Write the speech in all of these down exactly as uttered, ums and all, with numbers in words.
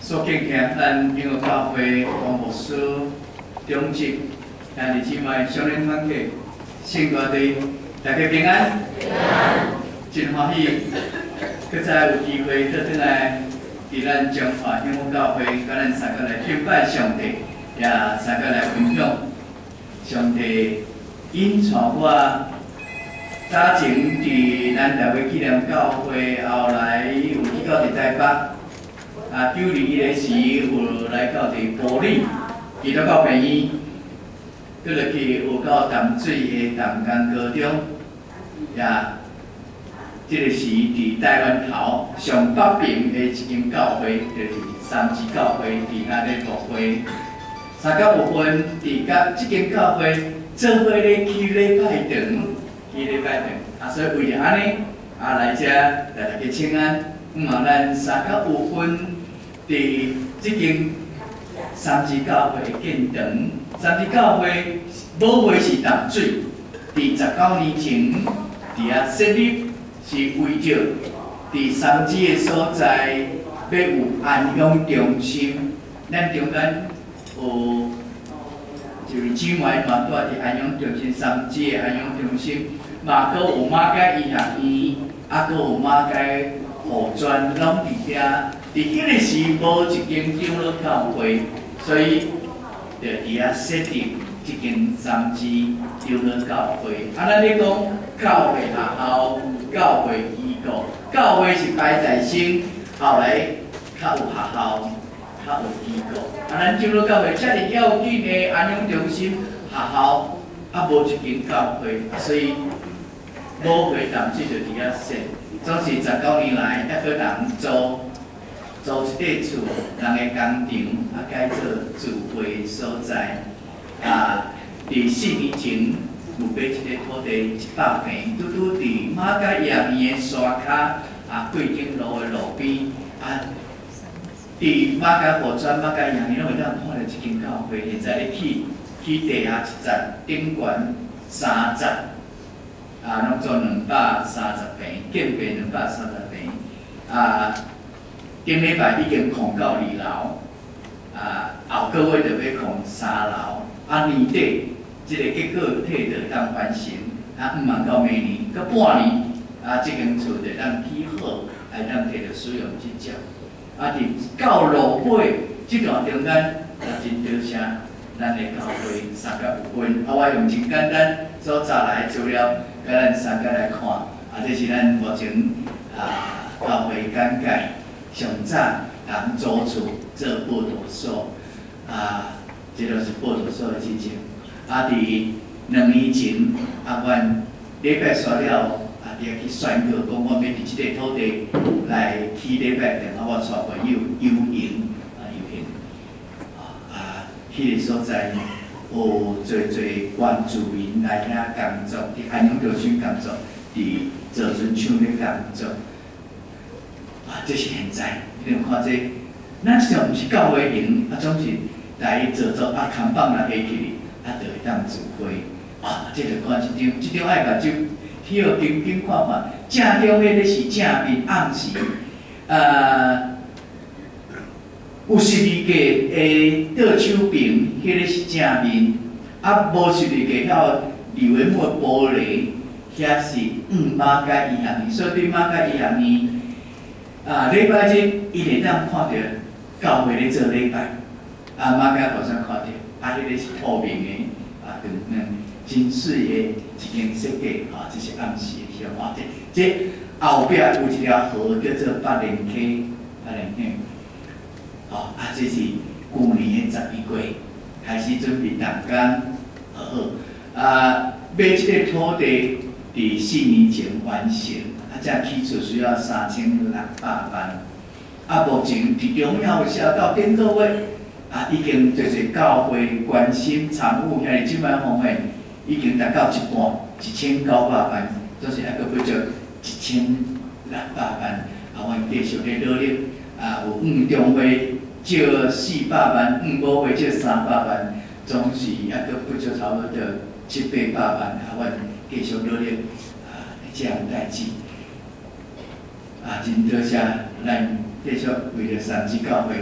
所敬敬咱永和教会黄牧师长职，咱伫即卖少年团契圣歌队，大家平安。平安。真欢喜，搁再有机会倒转来，伫咱中华永和教会，甲咱三个来敬拜上帝，也三个来分享上帝引带我。 早前伫咱台北纪念教会后来有去到伫台北，啊九二一个时有来到伫埔里，遇到到朋友，搁落去有到淡水的淡江高中，也即个时伫台湾头上北边的一间教会，就是三支教会伫咱咧牧会，三甲有份伫甲即间教会做伙咧去礼拜堂。 去礼拜堂，啊，所以为着安尼，啊来遮来大家请安。嗯啊，咱三甲有份伫即间三支教会的建堂，三支教会母会是淡水，伫十九年前伫遐设立，是为着伫三支的所在要有安养中心，咱中间有。 就是姊妹嘛，住伫安养中心，三支的安养中心，嘛阁有马街医学院，啊阁有马街护专，拢伫遐。伫迄个时无一间长老教会，所以就伫遐设立即间三支长老教会。啊，咱咧讲教会学校、教会机构，教会是摆在先，后来较有学校。 较有机构，啊，咱长老教会遮尔要紧的安养中心、学校，啊无一间教会，所以母会淡水就伫遐设。总是十九年来，还阁人租租一块厝，人的工厂啊改做聚会所在。啊，伫四年前有买一个土地一百平，拄拄伫马街医学院的山骹啊贵景路的路边啊。 伫马街护专、马街医学院，拢会当看到一间教会，现在咧起起地下一层，顶悬三层，啊，拢做两百三十平，建筑两百三十平，啊，顶礼拜已经空到二楼，啊，后个月就要空三楼，啊，年底即个结果体就当完成，啊，毋茫到明年，搁半年，啊，即间厝就当起好，来当摕着使用即只。 啊！伫到落尾即段中间，也真多谢咱的教会三甲有份。啊，我用真简单所查来的资料，甲咱三甲来看。啊，这是咱目前啊教会简介上早人租厝做报道所。啊，这就是报道所的之前。啊，伫两年前，啊，阮礼拜刷了。 啊！伫遐去宣告，讲我要伫即个土地来起礼拜堂，啊！我带朋友游行啊，游行啊！迄个所在有侪侪原住民来遐工作，伫安阳中心工作，伫造船厂咧工作。啊！这是现在，你有看这，咱即种毋是教会型，啊，总是来做做啊，扛棒来下去，啊，就会当聚会。啊！这就看即张，即张爱目睭。 去互紧紧看看，正中迄个是正面，暗时，呃，有十二个诶倒手柄，迄个是正面，啊无十二个遐二维码玻璃，遐是五马街医学院，所以对马街医学院，啊礼拜日伊会当看到教会咧做礼拜，啊马街无啥看到，啊迄个是透明的，啊长嗯。 真水的一间设计，啊，这是暗时的小花这这后壁有一条河叫做八连溪，八连溪，哦，啊，这是旧年的十一月开始准备动工，好好，啊，买这个土地伫四年前完成，啊，这起厝需要三千六百万，啊，目前伫中央有写到顶个月，啊，已经侪侪教会关心参与遐个即摆方面。 已经达到一半，一千九百万，总是还阁要做一千六百万。啊，阮继续咧努力，啊，有五中会借四百万，五五会借三百万，总是还阁不足差不多七八百万。啊，阮继续努力，啊，这样代志。啊，真多谢咱继续为着三支教会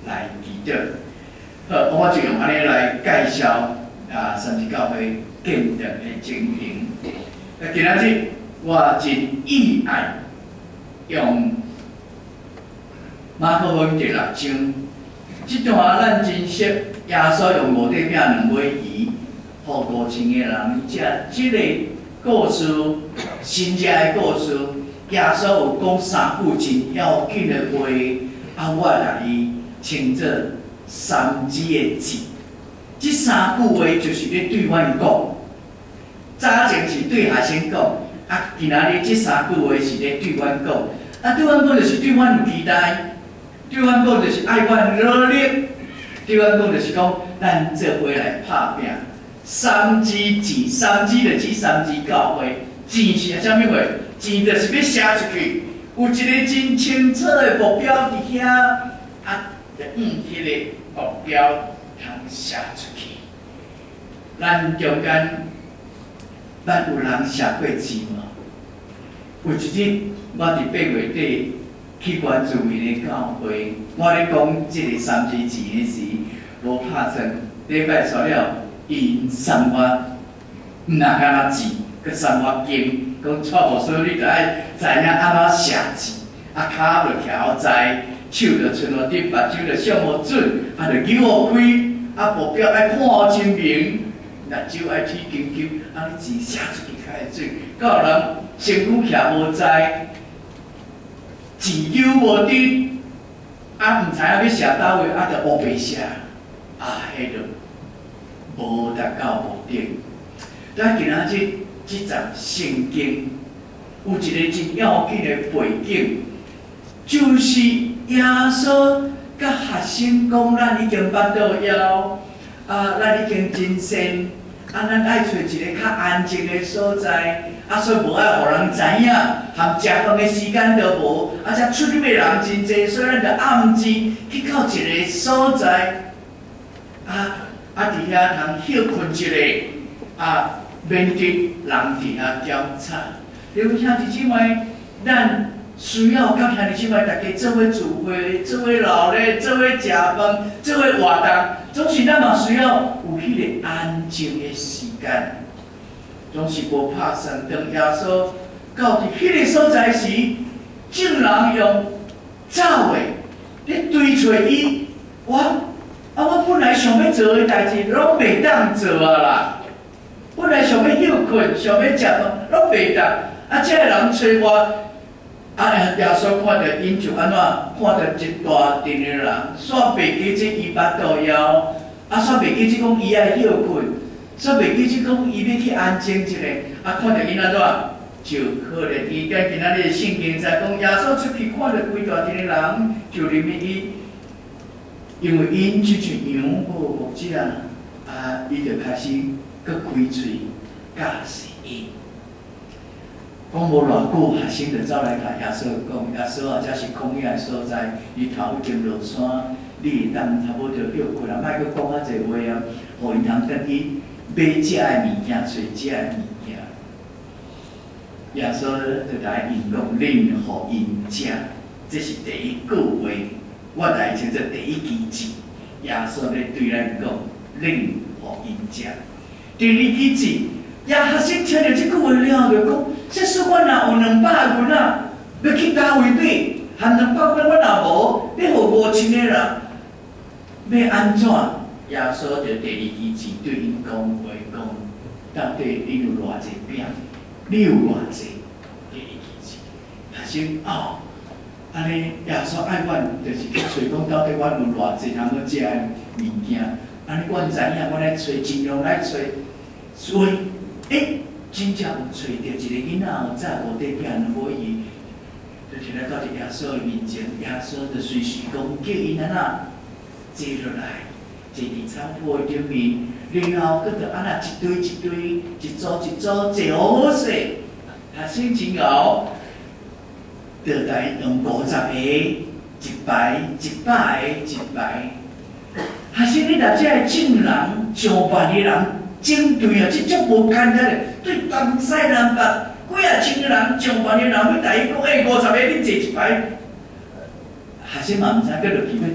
来祈祷。好，我就用安尼来介绍啊三支教会建立的情形。啊，今仔日我真意爱用马可福音第六章，这段咱真熟，耶稣用五块饼两尾鱼，互五千个人食。这个故事，新约的故事，耶稣有讲三句真要紧的话，啊，我来伊称作三支的字。这三句话就是咧对阮讲，早前是对学生讲，啊，今仔日这三句话是咧对阮讲，啊，对阮讲就是对阮有期待，对阮讲就是爱阮努力，对阮讲就是讲咱做伙来拍拼。三支字，三支就指三支教会，字是啥物话？字就是要写出去，有一个真清楚的目标伫遐，啊，就用迄个目标通写出去。咱中间，咱有人写过字无？有一日，我伫八月底去关注伊个教会，我咧讲即个三支字的时，无拍算礼拜除了。因送我，毋若敢若字，佮送我经，讲错无所以你着爱知影安怎写字，啊骹着徛好在，手着伸落顶，目睭着上好准，啊着扭好开，啊目标爱看好真明，目睭爱起紧紧，啊你字写出去较会准。甲有人身躯徛无在，字扭无直，啊毋知影要写倒位，啊着乌白写，啊迄着。无达到目的。咱今仔日即章圣经有一个真要紧的背景，就是耶稣甲学生讲，咱已经捌到枵，啊，咱已经真善，啊，咱爱找一个较安静的所在，啊，所以无爱互人知影，含食饭的时间都无，啊，遮出入的人真济，所以咱着暗时去到一个所在，啊。啊，伫遐通休困一下，啊，免得人伫遐检查。因为兄弟姊妹，咱需要甲兄弟姊妹大家做伙聚会，做伙闹咧，做伙食饭，做伙活动，总是咱嘛需要有迄个安静的时间。总是无拍算，当耶稣到伫迄个所在时，众人用走的咧追找伊，我。啊！我本来想要做的代志，拢袂当做啊啦。本来想要休困，想要食饭，拢袂当。啊，这个人找我，啊，耶稣看到因就安怎？看到一大群的人，煞袂记即伊捌到枵，啊，煞袂记即讲伊爱休困，煞袂记即讲伊要去安静一下。啊，看到因安怎？就可能伊跟今仔日圣经在讲，耶稣出去看到规大群的人，就入面伊。因为因即群羊无牧者，啊，伊就开始搁开嘴教示因。讲无偌久，学生就走来甲耶稣讲：耶稣啊，这是旷野的所在，日头已经落山，你会当差不多休困啦，莫搁讲遐济话啊，互因通等去买食的物件，找食的物件。耶稣就来因讲：恁互因食，这是第一句话。我来称作第一支字，耶稣咧对咱讲，恁互因食。第二支字，耶学生听到即句话了后，就讲：即使我若有两百个银仔，要去倒位买，含两百块我若无，要互五千个人，要安怎？耶稣就第二支字对因讲话讲：到底你有偌济饼？你有偌济？第二支字，学生哦。安尼，耶稣爱阮，就是去找讲到底阮有偌济通好食的物件。安尼，阮知影，阮来找，尽量来找。所以，诶，真正有找到一个囡仔，有早五块饼两尾鱼，就摕来到伫耶稣的面前。耶稣就随时讲，叫因安那坐落来，坐伫餐铺的顶面，然后搁着安那一堆一堆、一组一组坐好好势，学生真后。就来用五十个、一排、一百个、一排。学生，你若遮个众人上万个人整队啊，这足无简单的，对东西南北几啊千个人、上万个人要甲伊讲，哎，五十个你坐一排。学生嘛毋知，搁落去要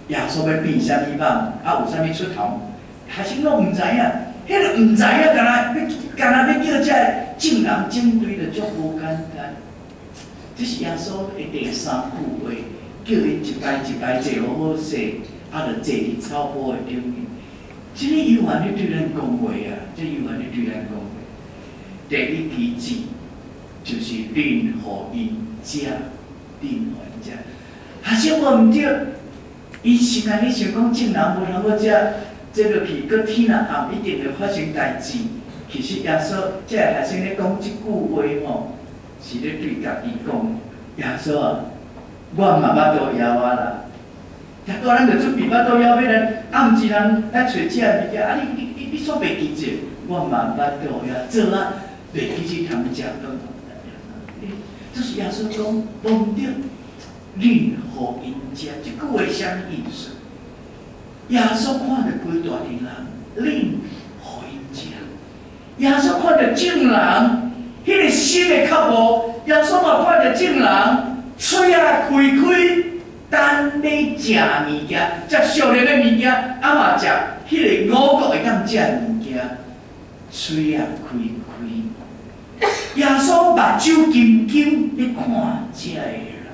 耶稣要变啥物吧？啊，有啥物出头？学生拢毋知影，迄个毋知影，干那要干那要叫这众人整队的足无简单。这是耶稣的第三句话，叫伊一摆一摆坐好好势，啊，就坐伫草坡的顶面。这个犹原咧对咱讲话啊，这犹原咧对咱讲话。第一句字就是任何因者，任何因者。学生无毋对，伊是安尼想讲，众人无通好食，这落去，搁天若暗，一定会发生代志。其实耶稣这个学生咧讲即句话吼，是咧对家己讲。耶稣啊，我嘛捌倒枵啊啦。大多咱就准备捌倒枵要来暗时人来找这物件，啊你你你你煞袂记着，我嘛捌倒枵，做啊袂记着通食顿。就是耶稣讲，无毋对，任何因者，即句话啥物意思？耶稣看着规大群人，任何因者。耶稣看着众人，迄个心会较无。耶稣嘛看着众人，嘴啊开开。等你食物件，食熟练的物件，啊嘛食迄个五谷会当食物件，嘴啊开开。耶稣目睭金金咧看这个人。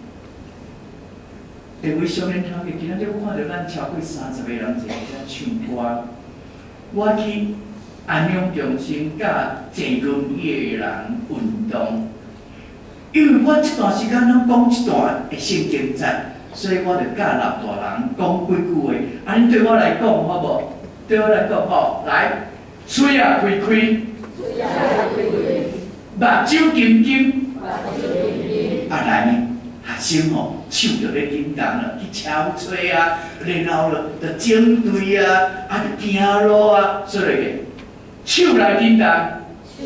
各位少年同学，今仔日我看到咱超过三十个人坐在遮唱歌，我去安阳中心甲坐轮椅的人运动，因为我这段时间拢讲一段的圣经节。所以我就教老大人讲几句话，啊，恁对我来讲好无？对我来讲好，来，嘴啊开开，目睭金金，啊来呢，学生吼手就咧叮当了，去敲吹啊，然后了就整队啊，啊就行路啊，说落去，手来叮当，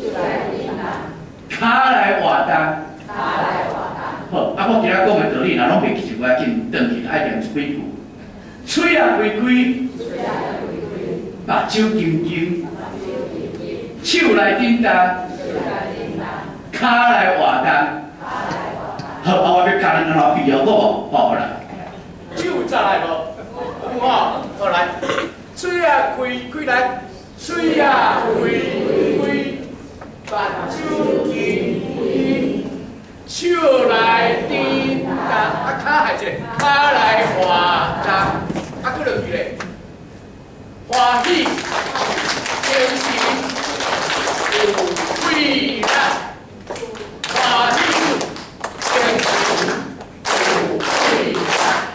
骹来活动。好，啊！我今仔讲的道理，若拢袂记住，我要紧转去爱念一几句。嘴啊开开，目睭金金，手来叮当，骹来活动。好，啊！我要教恁安怎比哦，好无？好啦。手再来无？有吼，好来。嘴啊开开来，嘴啊开开，目睭金金。手来叮当，啊骹还一个，骹来活动，啊搁落去咧，欢喜，精神有贵力，欢喜，精神有贵力。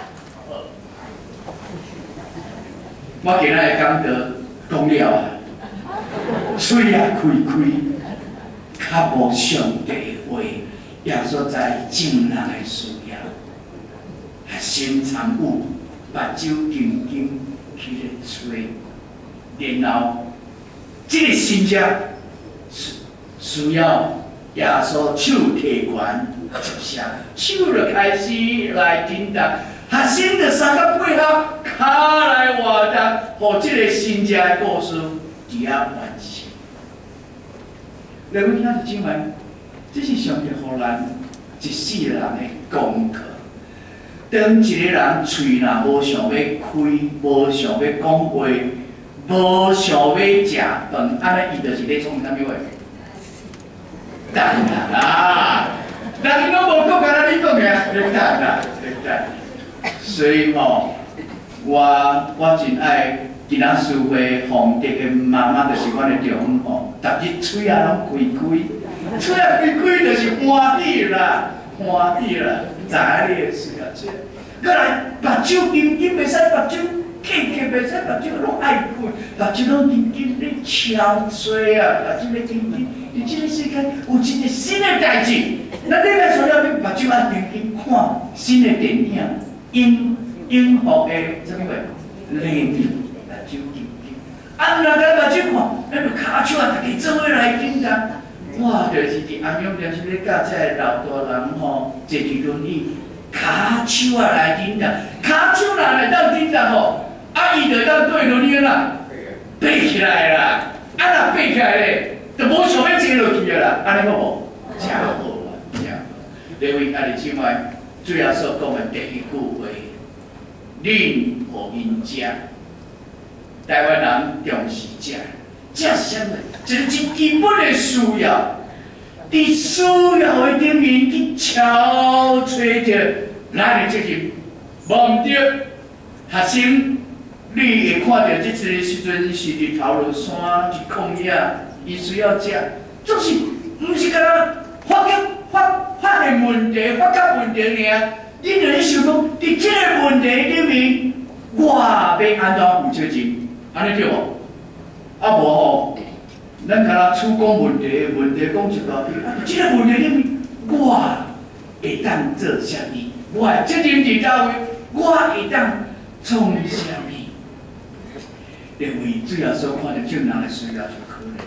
我今仔会讲到讲了啊，嘴啊开开，较无上帝话。耶稣在众人的需要，心参悟，目睭金金去咧吹，然后这个心者需要耶稣手提拳接下，手就开始来叮当，学生就三个配合，骹来活动，互这个心者的故事伫遐完成。两位兄弟姊妹。这是上帝予咱一世人的功课。当一个人喙若无想要开，无想要讲话，无想要食饭，安尼伊就是咧创啥物话？等啦！人拢无讲，敢若你讲个，咧等啦，咧等。所以吼，我我真爱今仔聚会奉德的妈妈，就是阮的丈夫吼，逐日喙啊拢开开。嘴啊开开就是欢喜啦，欢喜啦，知影你的需要这。再来，目睭金金袂使目睭刻刻袂使目睭拢爱开，目睭拢金金咧敲吹啊，目睭咧金金。伫即个世界有一个新的代志，咱你来想了，你目睭爱定睛看新的电影，英英国的什么话？雷米目睭金金。啊，若个目睭看，咱就骹手啊，大家做伙来叮当。我就是伫安阳中心咧教这个老大人吼，坐住轮椅，骹手啊来叮当，骹手若来当叮当吼，啊伊就当对轮椅啦，爬起来啦，啊若爬起来咧，就无想要坐落去啊啦，安尼好无？真好啊，真好。各位兄弟姊妹，最后所讲的第一句话， 恁互因食。台湾人重视食，食是啥物？这是最基本的需要。伫需要的顶面去敲吹着咱的责任，无毋对。学生，你会看到即个时阵是伫头路山去抗议，伊需要食，总是毋是干那发觉发发现问题、发觉问题尔。你著去想讲，伫即个问题里面，我要安怎负责任？安尼对无？啊无吼，咱敢若处讲问题，问题讲一大堆。啊，即个问题里面，我会当做啥物？我的责任伫倒位？我会当创啥物？认为主要所看到众人的需要就可能。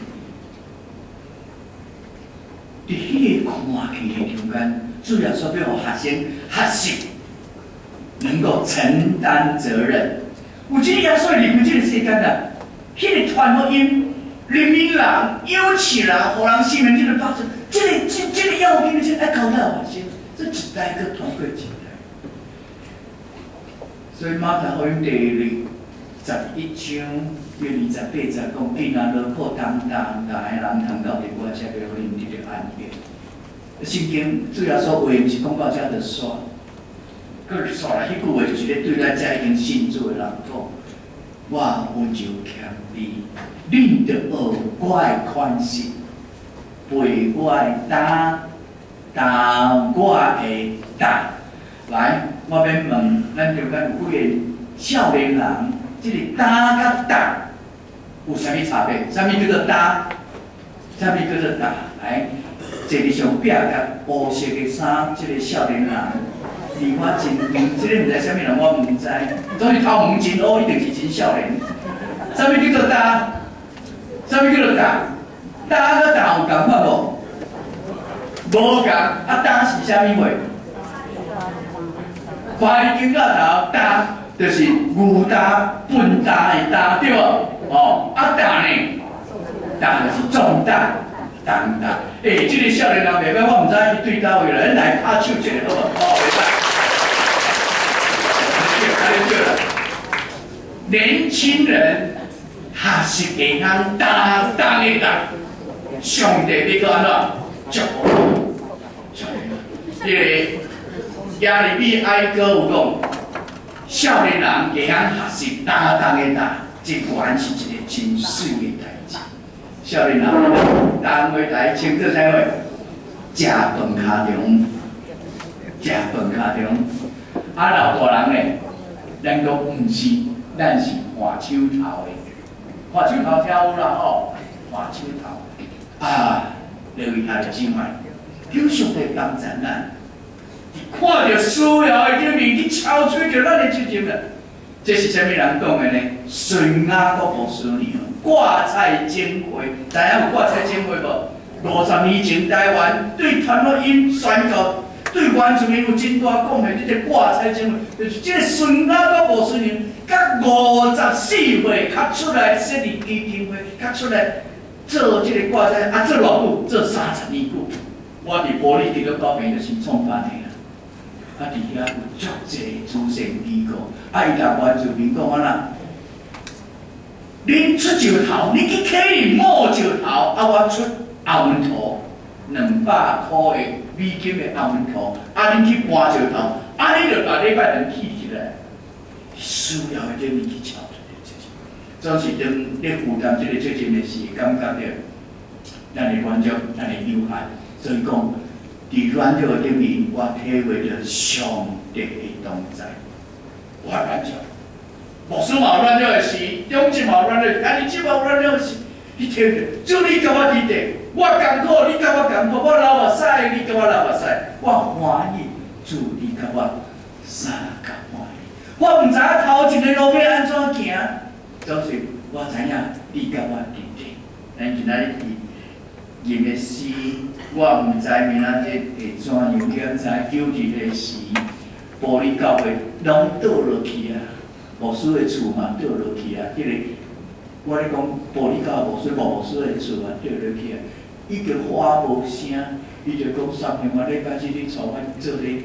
伫迄个看起的中间，主要所要互学生学习能够承担责任。有即个耶稣离开即个世间啦，迄个传福音、人民人、有钱人、互人信任即个保证，即个即即个要紧的，即个爱交代学生，这一代个传过一代。所以马太福音第二十一章约二十八节讲，既然落苦当当，大个人通到伫我遮个互恁得着安慰。圣经主要所话毋是讲到遮就煞。佮煞来迄句话就是咧对咱遮已经信主的人讲，我温柔谦卑，恁着学我的宽恕，背我的担，担我的担。来，我免问，咱中间有几个少年人，即个担甲担有啥物差别？啥物叫做担？啥物叫做担？来，坐伫上壁甲乌色的衫，即个少年人。离我真近，即个毋知啥物人，我毋知。总是头毛真乌，一定是真少年。啥物叫做担？啥物叫做担？担甲担有共款无？无共。啊，担是啥物话？快金甲头担，就是牛担、笨担的担，对无？哦，啊担呢？担就是重担。担担，诶，即、这个少年人袂歹，我毋知伊对倒位啦，咱来拍手一下好无？哦，袂歹。对了，年轻人学习会通担当的担，上帝要搁安怎祝福？迄个亚利米哀歌有讲，少年人会晓学习担当的担，这果然是一个真水的代志。少年人单位来称做啥话？食饭卡中，食饭卡中，啊老大人呢？咱都毋是，咱是换手头的，换手头跳舞啦吼，换手头。啊，落去下个姊妹，求上帝帮助咱，看到需要的里面去敲吹着咱的责任啦。这是啥物人讲的呢？顺雅各无师娘，挂彩剪花，知影有挂彩剪花无？五十年前台湾对传福音宣告。对原住民有真大贡献，即个挂彩种，就是即个孙雅各无孙人，甲五十四岁较出来设立基金会，较出来做即个挂彩，啊做偌久？做三十年久。我伫玻璃伫个高平就是创办的啦。啊，伫遐有足济慈善机构，啊伊甲原住民讲啊呐，恁出石头，你去溪里摸石头，啊我出后门土。两百块的美金的后门土，啊，恁去搬石头，啊，你就把礼拜人起起来，需要的这物去敲出来，总是当咧负担这个责任的时，感觉到咱的软弱，咱的有限，所以讲，伫软弱的顶面，我体会到上帝的同在。我软弱，牧师嘛软弱的时，中职嘛软弱，啊，你即嘛软弱的时，你体会，就你甲我伫地。我艰苦，你甲我艰苦；我流目屎，你甲我流目屎。我欢喜，主你甲我三甲欢喜。我毋知影头一个路要安怎行，总是我知影你甲我伫地。咱今仔日吟的诗，我毋知明仔日会怎样，检查九日的时，玻璃教会拢倒落去啊，牧师的厝嘛倒落去啊，迄、那个我咧讲玻璃教牧师、牧师的厝嘛倒落去啊。伊就话无声，伊就讲三兄，我礼拜日你带我做礼拜，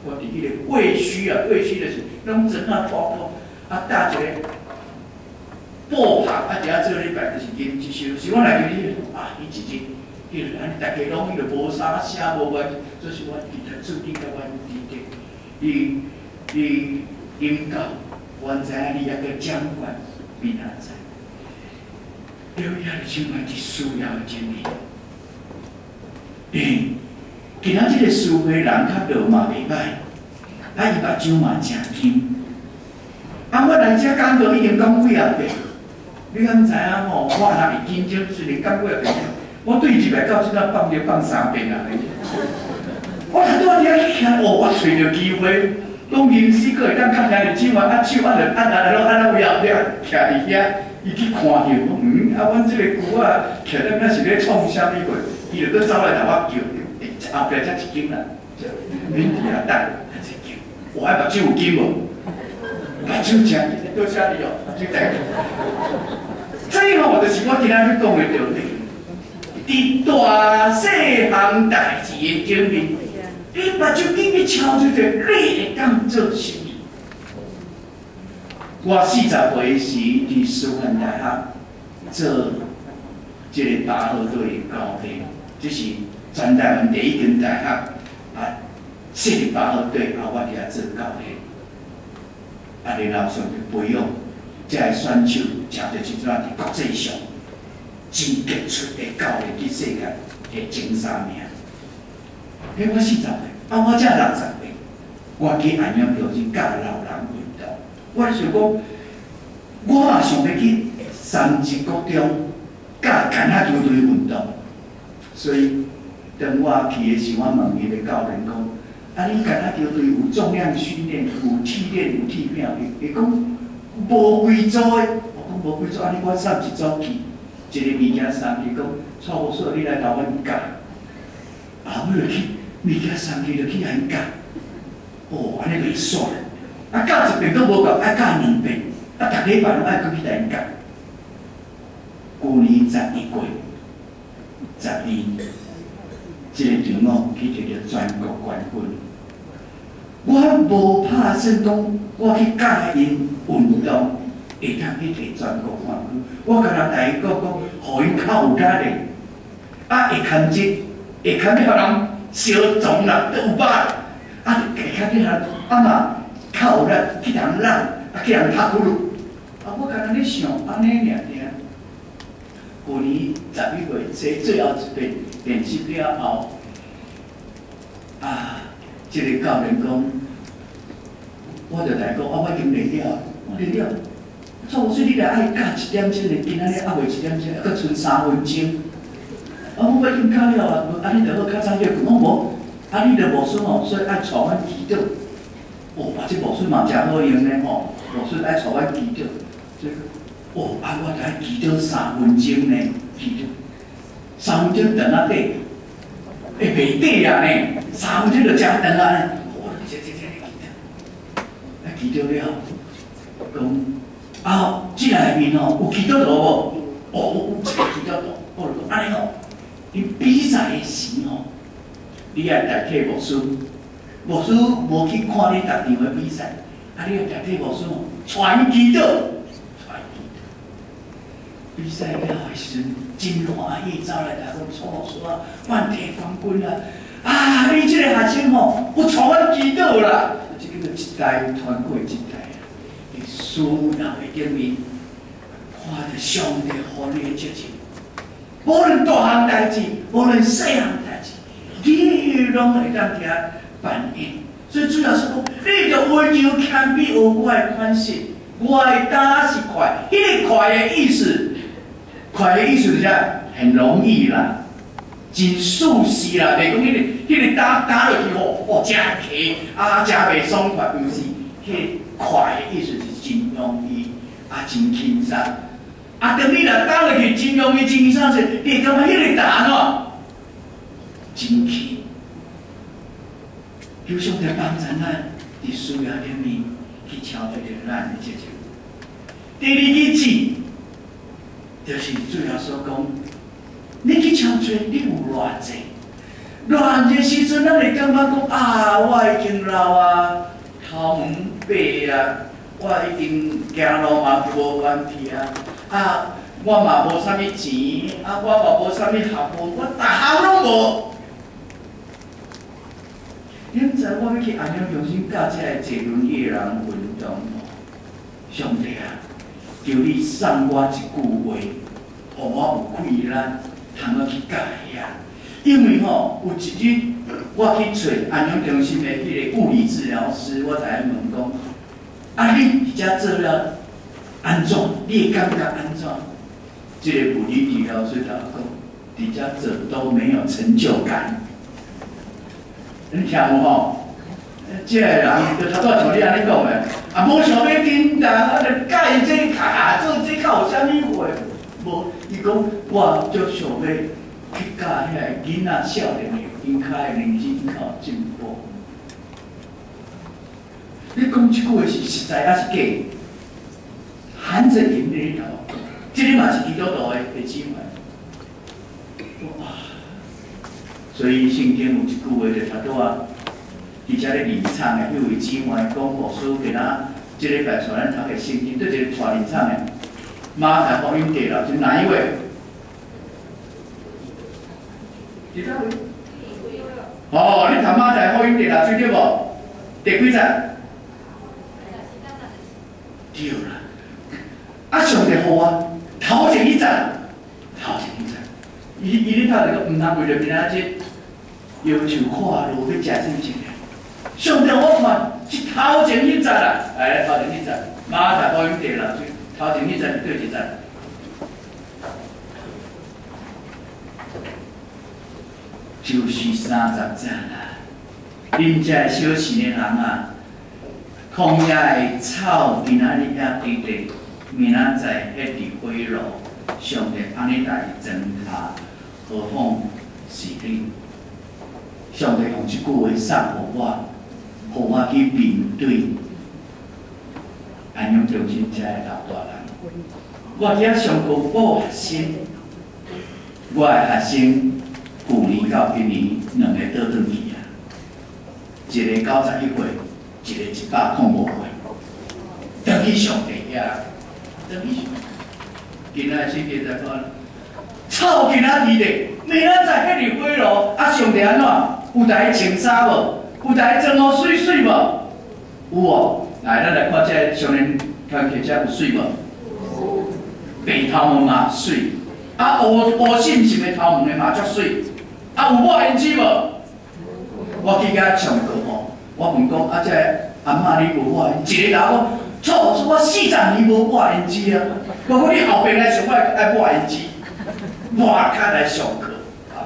我伫迄个胃虚啊，胃虚就是拢整啊拖拖，啊搭一个布棚，啊，伫遐做礼拜就是饮一宿，是我来叫你啊，伊一日，迄个安尼大家拢迄个无啥写无完，这是我伫台注定甲阮弟弟，伊伊饮到，阮知影你还阁掌管比哪知，了遐就像一需要的经历，诶。今仔日个师会人较落嘛袂歹，啊伊目睭嘛诚金。啊，我来遮讲到已经讲几啊遍，你敢知影吼？我若会紧张，虽然讲几啊遍，我对入来到即仔放着放三遍啊！我拄拄仔去听，哦，我找着机会，讲临时个会当较听日手啊，啊手按着按按按按按位后壁，徛伫遐，伊去看着，嗯，啊，阮即个牛啊，徛在那是咧创啥物货？伊就搁走来甲我叫。后壁才一斤啦，免伫遐等，一斤。我还目睭有金无？目睭真，多谢你哦，目睭真。所以吼，就是我今仔日讲的重点。伫大细项代志的经历，你目睭紧去敲出着，你会当做什么？我四十岁时伫师范大学做一个拔河队的教练，这是。全台湾第一间大学啊，设立拔河队，啊，我伫遐做教练，啊，然后上去培养，才会选手食着即阵伫国际上真杰出的教练，伫世界的前三名。迄我四十岁，啊，我才六十岁，我去安阳标是教老人运动。我想讲，我嘛想要去三级国中教橄榄球队运动，所以。当我去的时，我问伊个教练讲：啊，你敢若球队有重量训练，有体练，有体拼？伊伊讲无规组的，我讲无规组，安尼我送一组去，一个物件送去，讲错无错，你来甲阮教。啊，我就去物件送去，就去安教。哦，安尼袂煞。啊，教一遍都无够，爱教两遍，啊，逐礼拜拢爱去去来教。旧年十一月，十二。这个场哦，去摕着全国冠军。我无拍算讲，我去教因运动，会当去摕全国冠军。我甲人大伊讲讲，互因较有压力，啊会牵制，会牵制互人小壮啦，都有把，啊会牵制互人啊嘛较有力，去人让，啊去人拍骨碌。啊，我甲人咧想，安尼尔尔。旧年十一月，这最后一遍。练习了后，啊，这个教练讲，我就来讲，啊，我已经练了，我练了。错误说你来爱教一点钟的，今仔日还袂一点钟，还佫剩三分钟。啊，我已经教了啊，无，啊，你着好较早叫讲，我无，啊，你着无顺哦，所以爱带阮祈祷。哦，啊，这无顺嘛真好用呢吼，无顺爱带阮祈祷。所以，哦，啊，我来祈祷三分钟呢，祈祷。三分钟等啊底，会袂底啊呢？三分钟就食等啊呢？我这这这来记得，来记得了，讲啊，这内面哦有记得到无？哦，有有这个记得到，我就讲安尼哦，你比赛的时哦，你爱代替牧师，牧师无去看你逐场的比赛，啊，你爱代替牧师哦，传记得，传记得，比赛了的时阵。真欢喜，走来甲阮错说，阮摕冠军啦！啊，你这个学生吼，有带阮祈祷啦！这叫做一代传过一代啊！你所有的顶面，看着上帝予你的热情，无论大项代志，无论细项代志，你拢会当听反应。所以主要是讲，你着温柔谦卑，学我的款式，我的打是快，迄个快的意思。快的意思是啥？很容易啦，真舒适啦。袂讲迄个迄个打打落去吼，哦，真气啊，真袂爽快，毋是。迄个快的意思是真容易，啊，真轻松。啊，当你若打落去真容易、真轻松时，你会感觉迄个打喏，真轻。求上帝帮助咱，伫需要顶面去超出着咱的这种。第二个字。就是主要所讲，你去超出你有偌济， 乱个时阵，咱会感觉讲啊，我已经老啊，头毛白啊，我已经行路嘛无问题啊，啊，我嘛无啥物钱，啊，我嘛无啥物学问，我逐项拢无。恁知我要去安阳中心教这个坐轮椅的人运动无？上帝啊，求你送我一句话，互我有气力，通要去教遐。因为吼，有一日我去找安阳中心的迄个物理治疗师，我才问讲，啊，你伫遮做了安怎？你的感觉安怎？这个物理治疗师甲我讲，伫遮做都没有成就感。你听有吼？这个人就差不多像你安尼讲的，啊，无想要紧张，啊，着教伊这卡做这较有啥物货？无，伊讲我足想要去教遐个囡仔少年的，因较会认真较有进步。你讲即句话是实在还是假？含着眼泪头，这个嘛是基督徒的的姊妹。哇！所以圣经有一句话就差不多啊。伫遮咧联唱的，有位姊妹讲牧师给咱即礼拜带咱读个圣经，对一个带联唱的马太福音第六章哪一位？第哪位？哦，你读马太福音第六章对无？第几节？对啦。啊，上帝互我头前一节，头前一节，伊伊咧读这个，毋通为着明仔日要求看路要食圣经。上帝，我看是头前一节啦，来头前一节，马太福音第六章，头前一节是对一节。就是三十节啦，恁遮小心的人啊，旷野的草今仔日还伫地，明仔载还伫火炉，上帝安尼来糟蹋，何况是你？上帝用一句话送互我。互我去面对安阳中心遮个老大人。我遐上课，我学生，我的学生旧年到今年两个倒转去啊，一个九十一岁，一个一百零五岁，等去上帝遐，等去上帝。今仔圣经在讲，草今仔伫地，明仔载迄日火炉，啊上帝安怎？有台穿衫无？有台装好水水无？有哦。来，咱来看这少年团体遮有水无？白头毛嘛水，啊乌乌深深的头毛的嘛足水，啊有抹胭脂无？我去甲上课吼，我问讲啊，这阿嬷你无抹胭脂？一个人讲，错，我四十年无抹胭脂啊。我讲你后边来上我爱抹胭脂，抹卡来上课。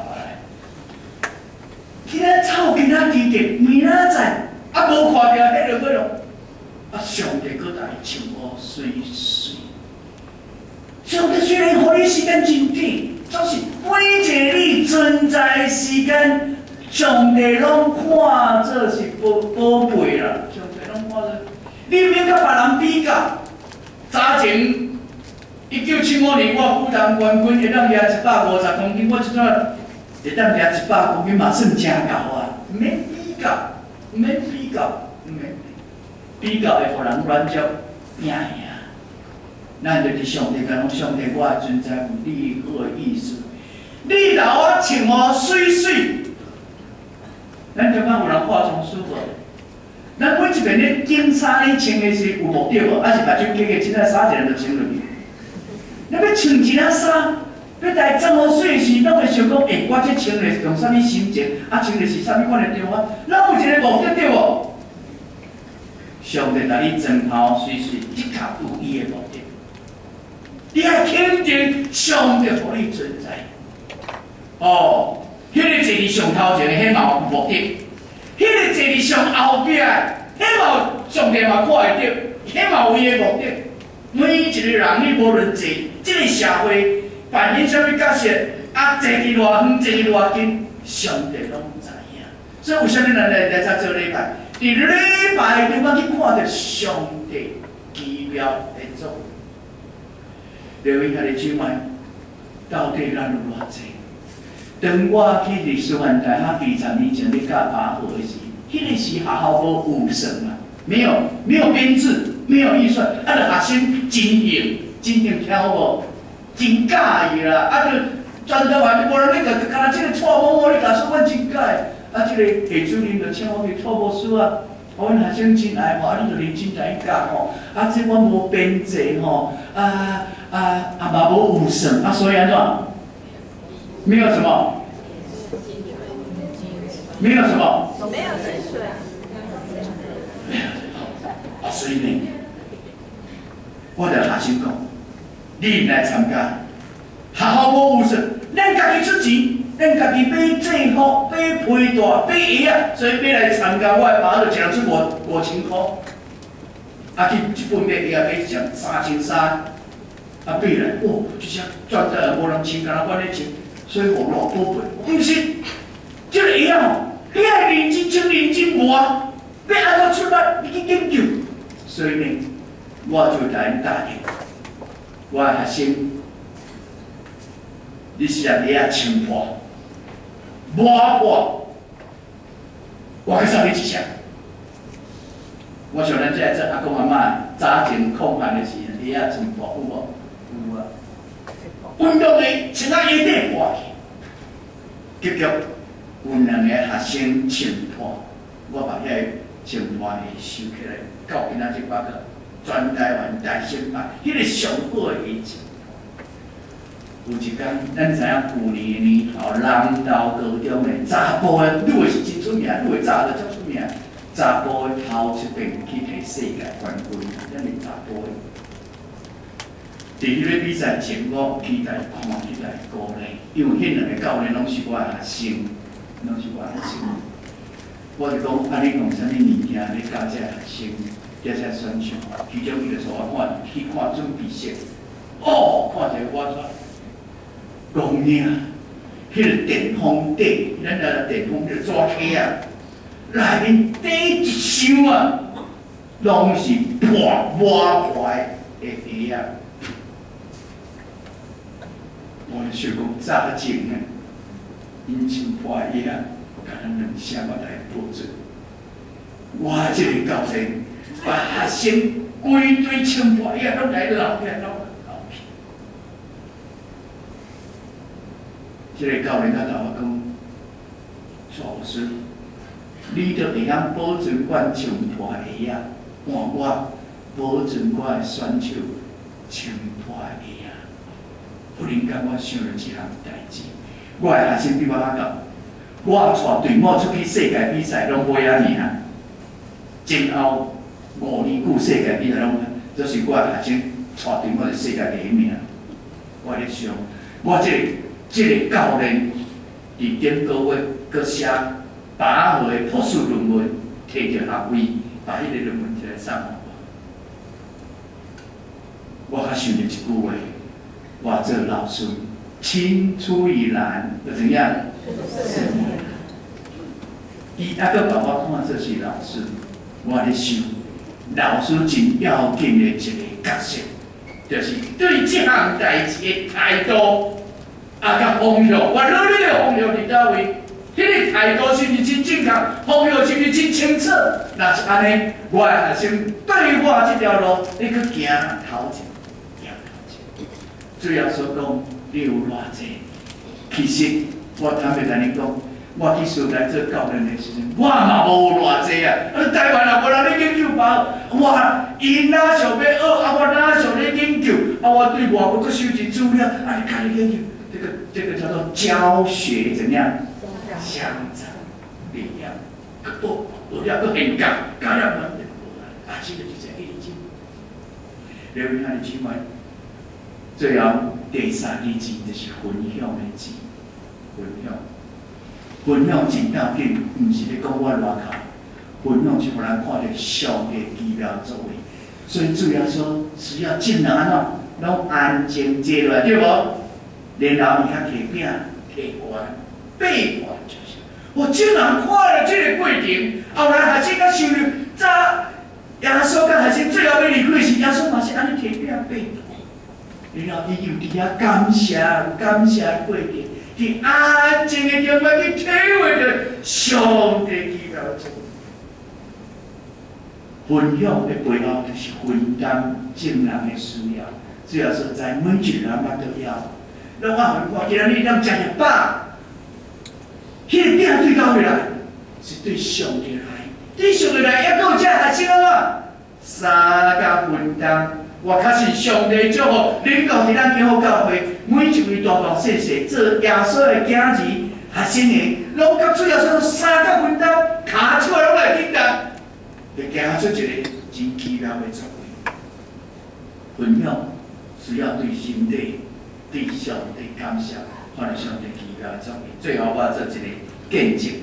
今仔草今仔地地，明仔载啊无看着迄落个咯，啊上帝搁来唱我水水。上帝虽然互你时间真短，总是每一个你存在的时间，上帝拢看做是宝宝贝啦。上帝拢看做，你免甲别人比较。早前一九七五年我武当冠军会当掠一百五十公斤，我即阵。会当掠一百公斤嘛，算真够啊！毋免比较，毋免比较，毋免比较会互人软脚拼呀。咱就是上帝讲，上帝我的存在有你好的意思。你老我穿我水水，咱感觉有人化妆师无？咱每一遍咧拣衫咧穿的是有目的无？还是目睭结个，即个衫一个就穿落去？咱要穿一领衫。要来装好水时，拢会想讲，诶、欸，我这穿的是用啥物心情？啊，穿的是啥物款的着法？咱有一个目的对无？上帝来你装头水水，的确有伊的目的。你要肯定上帝互你存在。哦，迄、那个坐伫上头前的，迄嘛有目的；迄、那个坐伫上后壁的，迄嘛上帝嘛看会到，迄嘛有伊的目的。每一个人，你无论坐，即、这个社会。扮演啥物角色？啊，坐伫偌远，坐伫偌近，上帝拢知影。所以为啥物咱来来才做礼拜？伫礼拜地方去看到上帝奇妙的作为。各位兄弟姊妹，到底咱有偌济？ 当我去历史馆大学二十年前咧教拔河的时，迄、那个时学校无有算啊，没有没有编制，没有预算，啊，着学生真硬，真硬听有无？真假伊啦，啊，着全台湾无人咧甲，甲咱即个错某某咧甲说，阮真假的，啊，即、个系主任着请我去错某书啊。 阮学生真爱吼，啊，你着认真来教吼，啊，这阮无编制吼，啊啊啊嘛无有算，啊，所以安怎？没有什么？没有什么？ 没有水水啊。 啊，所以呢，我着学生讲，你来参加，学校无有算，咱家己出钱。 咱家己买制服、买皮带、买鞋啊，所以要来参加我的班，就一人出五五千箍。啊，去一本买鞋啊，买上三千三。啊，买来，哦，这些绝对无人穿，敢若阮咧穿，所以我老宝贝，毋是，这个鞋啊，你爱认真穿、认真磨，要安怎出来，你去研究。所以呢，我就来答应，我的学生，你是啊鞋啊穿破。 磨破，我去送你一双。我想咱这个做阿公阿嬷早前抗旱的时，鞋啊穿破有无？有啊。运动的穿啊鞋底破去，结局有两个学生穿破，我把遐个穿破鞋收起来，到今仔日我个全台湾大新版，迄个上好的鞋子。 有一天，咱知影旧年的年头，南投高中的查甫的，愈会是真出名，愈会早就足出名。查甫的头一遍去摕世界冠军，咱是查甫的。伫迄个比赛前，我期待看，期待鼓励，因为迄两个教练拢是我的学生，拢是我的学生。我就讲，啊，你用啥物物件咧教这学生，这些选手？其中伊就带我看去看准备式，哦，看者我煞。 讲呀，迄个电风底，咱个电风迄个纸壳啊，内面底一箱啊，拢是破磨破的鞋啊。我想讲早前呢，因穿破鞋啊，甲咱两双我来保准。我这个教练把学生规堆穿破鞋拢来捞起来捞。 这个教练甲甲我讲，蔡老师，你着会晓保存阮穿破鞋啊，换我保存我的选手穿破鞋啊。忽然间，我想了一项代志，我的学生比我较高，我带队伍出去世界比赛拢无遐尔，前后五年久世界比赛拢，这是我的学生带队伍的世界第一名。我咧想，我这个。 这个教练伫顶个月搁写拔河的博士论文，摕着学位，把迄个论文摕来送我。我较想着一句话，我做老师，青出于蓝，又怎样？伊还搁把我看做是老师，我咧想，老师真要紧的一个角色，就是对这项代志的态度。 啊，甲方向，我努力的方向伫倒位？迄个态度是毋是真正确？方向是毋是真清楚？若是安尼，我的学生对我这条路，你去行头前，行头前。主要所讲，你有偌济？其实我坦白甲你讲，我去苏来做教练的时阵，我嘛无偌济啊！啊，台湾也无人咧研究包，我因哪想要学，啊，我哪想咧研究，啊，我对外国搁收集资料，啊，你家己研究。 这个这个叫做教学怎样？相长力量，不不要个很高，高了门的，啊，这个就是已经。留意下你去买，最后第三个字就是分享的字，分享。分享真要紧，唔是咧讲我外口，分享是互人看到上帝奇妙作为。所以主要说，只要尽量安怎，拢安静坐落来，对无？ 然后伊较摕饼、摕罐、八罐就是。我竟然看了这个过程，后来学生甲想着，早耶稣甲学生最后要离开时，耶稣嘛是安尼摕饼八罐。然后伊又伫遐感谢、感谢过程， 伫安静的中间去体会着上帝奇妙的作为。分享的背后就是分担众人的需要，主要是在每一个人捌都要。咱我看，今仔日咱食一饱，迄个饼对到位来，是对上帝来，对上帝来，还佫有这学生啊，三甲分担。我确信上帝祝福恁教伫咱今后教会每一位大大细细做耶稣的囝儿学生的，拢甲主要说三甲分担，骹手拢来紧担，会行出一个真奇妙的作为。分享需要对上帝、对上帝感谢，看到上帝奇妙的作为。最后我做一个见证，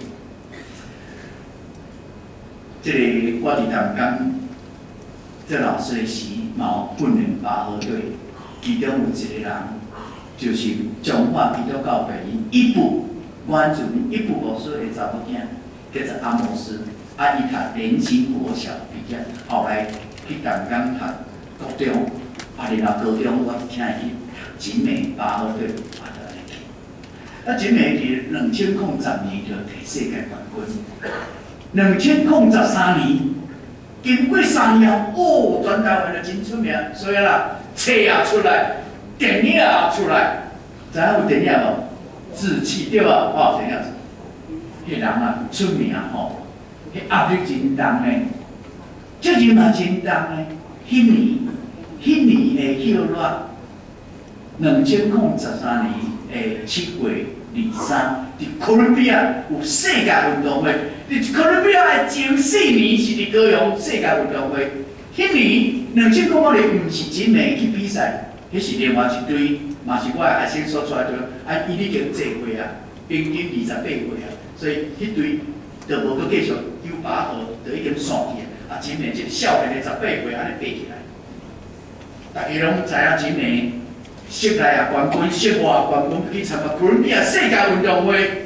这个我伫淡江这老师的时。毛训练拔河队，其中有一个人，就是中华基督教会因一部，原住民一部牧师的查某囝，叫做阿摩斯，啊，伊读联兴国小毕业，后来去淡江读高中，啊，然后高中我请伊去景美拔河队，啊，就安尼去。啊，景美伫两千零十年就摕世界冠军，两千零十三年。经过三年后，哦，全台湾就真出名，所以啦，册也出来，电影也出来，知影有电影无？志气对吧？哦，电影，迄人啊出名吼，迄压力真重诶，责任嘛真重诶。迄年，迄年诶迄落，两千零十三年诶七月二三，伫哥伦比亚有世界运动会。伫哥伦比亚的前四年是伫高雄世界运动会，迄年两千零五年毋是景美去比赛，迄是另外一队，嘛是我的学生所出来队，啊，伊已经坐过啊，平均二十八岁啊，所以迄队就无阁继续有拔河，就已经散去啊。景美一个少年的十八岁安尼爬起来，大家拢知影景美室内啊冠军、室外冠军去参加哥伦比亚世界运动会。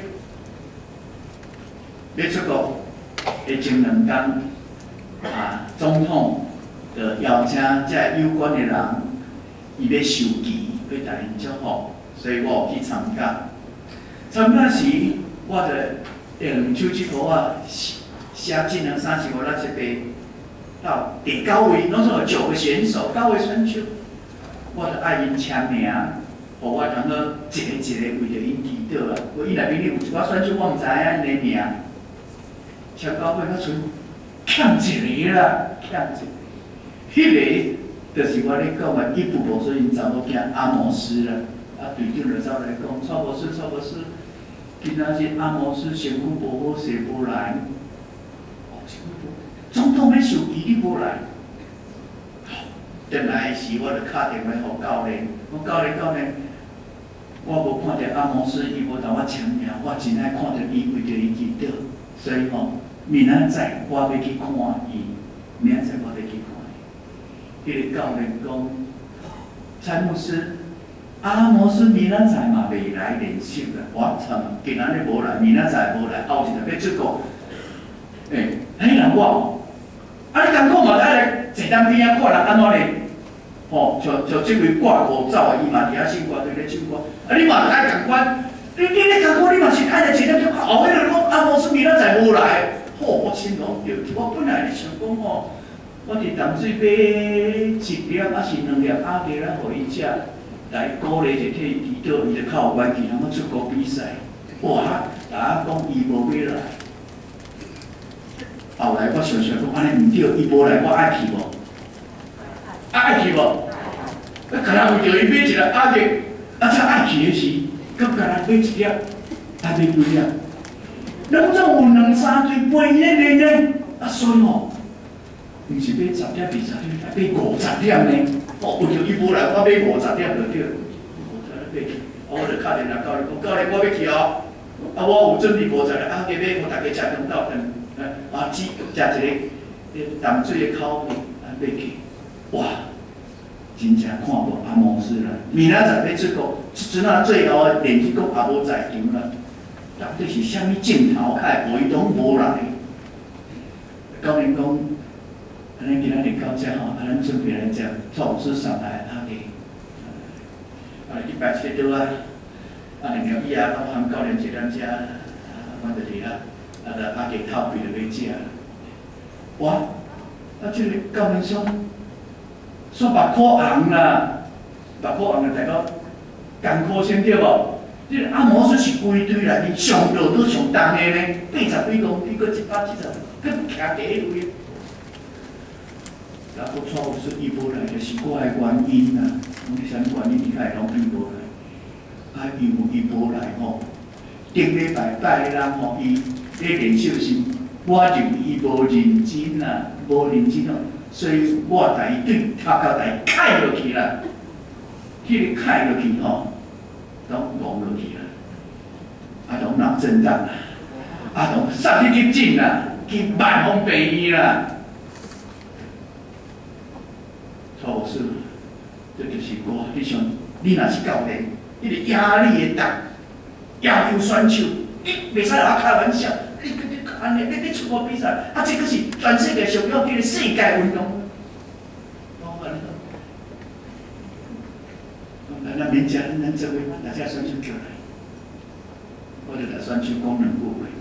要出国，的前两天，啊，总统就邀请这有关的人，伊要授旗，要大因祝福，所以我有去参加。参加时，我就用手指簿啊写技能三十五六七八到第九位，拢总有九个选手，九位选手，我就爱因签名，互我通好一个一个为着因祈祷啊。我伊内面有一寡选手，我毋知影因的名。超到尾，我剩欠一个啦，欠一个。迄个就是我咧讲的，伊部无说因查某囝阿摩斯啦，啊队长就走来讲，蔡博士，蔡博士，今仔日阿摩斯身躯无好势，无来。总统要授旗，你无来。转来时，我就打电话互教练，我教练教练，我无看到阿摩斯，伊无同我签名，我真爱看到伊为着伊祈祷，所以吼。明仔载我要去看伊，明仔载我要去看伊。迄个教练讲，蔡牧师，阿摩斯明仔载嘛未来练习啦，我操，今仔日无来，明仔载无来，后一日要出国。诶、欸，迄人我，啊你艰苦嘛爱来坐当边仔看人安怎练，吼、哦，像像即位挂口罩的，伊嘛伫遐唱歌，对咧唱歌，啊你嘛爱共款，你你咧艰苦，你嘛是爱来坐当边看，后迄个讲阿摩斯明仔载无来。好，我心拢着急。我本来咧想讲吼，我伫淡水买一粒还是两粒鸭鸡来互伊食，来鼓励一替伊祈祷，伊就较有元气，通要出国比赛。哇！大家讲伊无要来，后来我想想讲，安尼毋对，伊无来，我爱去无？爱去无？啊，干那为着伊买一粒鸭鸡，啊，才爱去的时，佮干那买一粒，啊，买几粒？拢总有两三对陪伊咧练咧，啊，所以吼，毋是买十点、二十点，啊，买五十点呢。哦，为着伊无来，我买五十点就对。五十点买去，我就打电话教练讲，教练我要去哦。啊，我有准备五十个啊，加买互大家食两道饭，啊，煮食一个淡水的烤面，啊，买去。哇！真正看无阿摩斯啦，明仔载要出国，即阵啊最后的练习讲也无在场啦。到底是啥物镜头开，无伊拢无来。教练讲，安尼今仔日到遮吼，啊，咱准备来食寿司上来阿个，啊，一百七多啊， 啊，然后以后我含教练坐咱遮，我就伫啦，啊，就阿家透费就要食。哇！啊，即个教练说，说目眶红啦，目眶红就代表艰苦先对无？即个按摩师是规堆内面上热都上重的呢，八十几公斤，搁一百七十，搁徛第一位。啊，我错误是伊无来，就是我的原因啊。讲你啥物原因？伊开拢伊无来。啊，伊有伊无来吼，顶礼拜拜人吼，伊咧练习时，我认为伊无认真啊，无认真哦，所以我甲伊对头到底开落去啦，迄个开落去吼，拢忘落去啦，啊，拢脑震荡啦，啊，拢杀去急诊啦，去万方病院啦。错事，这就是我。你想，你若是教练，迄个压力会大，要求选手，你袂使拿开玩笑。你你你安尼，你你出国比赛，啊，这个是全世界上要叫世界运动。我安尼讲，咱免食，咱做伙大家选手叫来，我就来选手讲两句话。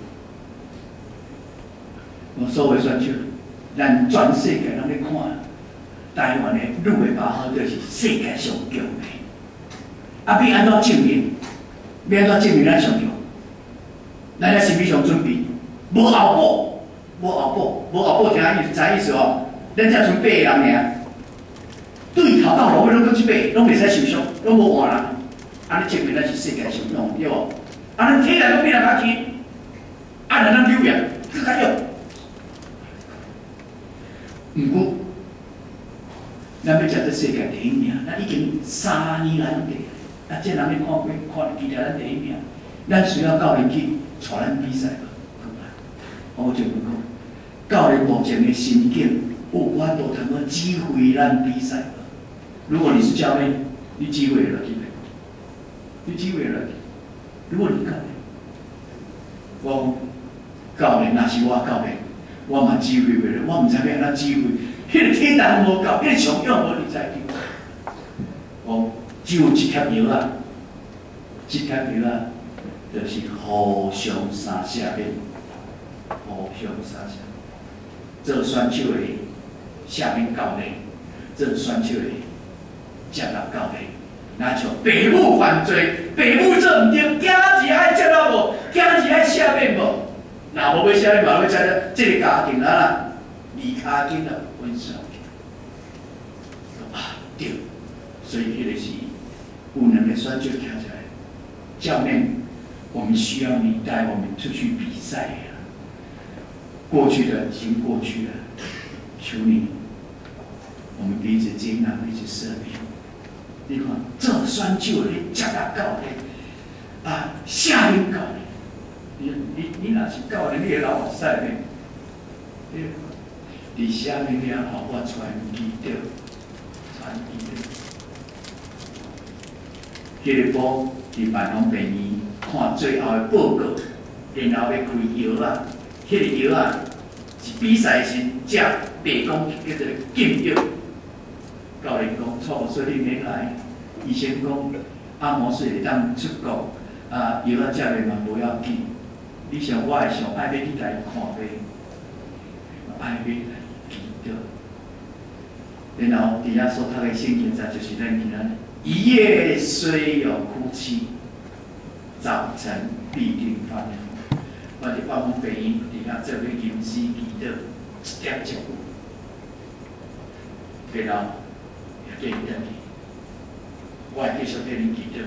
我所有选手，咱全世界拢咧看。台湾的女的把好就是世界上强的，啊，要安怎证明？要安怎证明咱上强？咱在心理上准备，无后补，无后补，无后补，听意思，啥意思哦？咱才剩八个人尔，对头到落尾拢搁一八，拢袂使受伤，拢无换人，安尼证明咱是世界上强，对无？啊，咱体力拢比人较轻，啊，咱咱表现更较弱，毋过。咱要食这世界第一名，咱已经三年来拢第，啊，这人你看过看记得咱第一名，咱需要教练去带咱比赛无？我就问讲，教练目前的心境有法度通个指挥咱比赛无？如果你是教练，你指挥了去袂？你指挥了去？如果你教练，我教练若是我教练，我嘛指挥袂了，我毋知要安怎指挥。迄个体能无够，迄个上药无你知着。哦，只有一贴药啊，一贴药啊，就是互相三下面，互相三下。做选手的下面教练，做选手的接纳教练，那像父母犯罪，父母做毋对，囝儿爱接纳无，囝儿爱下面无，若无要下面，嘛要接纳这个家庭啦。二卡紧了，稳上去。啊，对，所以迄个是有两个选手跳起来，教练，我们需要你带我们出去比赛呀。过去的已经过去了，求你，我们彼此接纳，彼此赦免。你看，做选手的接纳教练，啊，下面教练，你你你若是教练，你会老赛咩？你。伫下面了后，我传记着，传记着。迄个部伫万方病院看最后的报告，然后要开药啊。迄个药啊是比赛时食，白讲叫做禁药。教练讲错，所以你来。医生讲按摩水会当出国，啊药啊食袂嘛无要紧。你想我会上爱要去来看病，爱要。然后底下说他的性格在就是咱今仔一夜虽有哭泣，早晨必定翻覆。我伫万方病院底下做伙吟诗祈祷，一点一句，然后也继续等你，我会继续替你祈祷。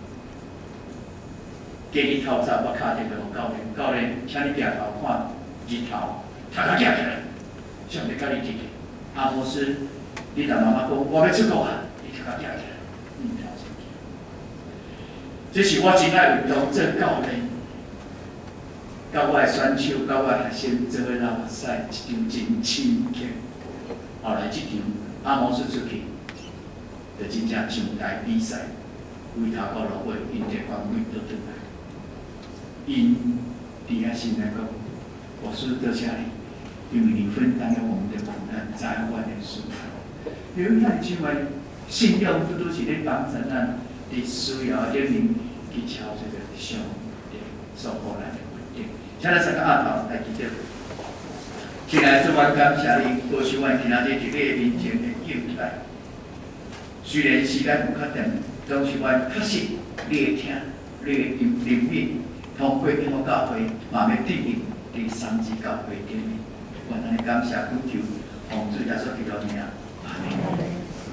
今日透早我敲电话给教练，教练，请你抬头看日头，头壳举起来，上帝甲你提起。阿摩斯，你同妈妈讲，我要出国啊！你头壳举起来，你跳出去。这是我真爱运动做教练，甲我的选手，甲我的学生做伙拉赛，一场真亲切。后来这场阿摩斯出去，就真正上台比赛，为头到落尾，因得冠军倒转来。因伫遐心内讲，我是多谢你。因为你分担了我们的苦难，在我的舒服。因为咱即卖信仰拄拄是咧帮助咱伫需要里面去敲这个上帝守护咱的稳定。请咱三个阿头来记得。亲爱的主，我感谢你保守阮今仔日一个面前的友台。虽然时间有确定，总是阮确实你会听，你会灵敏，通过英国教会嘛要定义第三次教会定义。我安尼感谢恳求，奉主耶稣基督的名，阿门。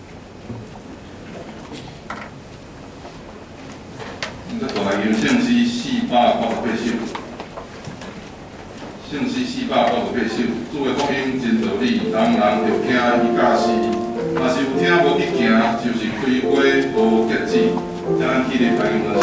这大概有圣诗四百九十八首，圣诗四百九十八首，主的福音真道理，人人着听伊教示。若是有听无去行，就是开花无结子。请咱起立，欢迎